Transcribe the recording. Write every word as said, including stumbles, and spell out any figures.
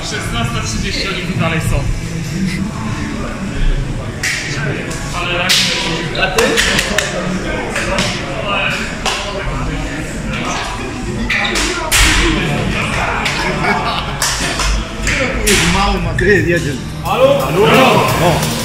szesnasta trzydzieści oni tu dalej są. Ale tak. A ty? Mało ma, ty jedziesz. Halo? Halo? O.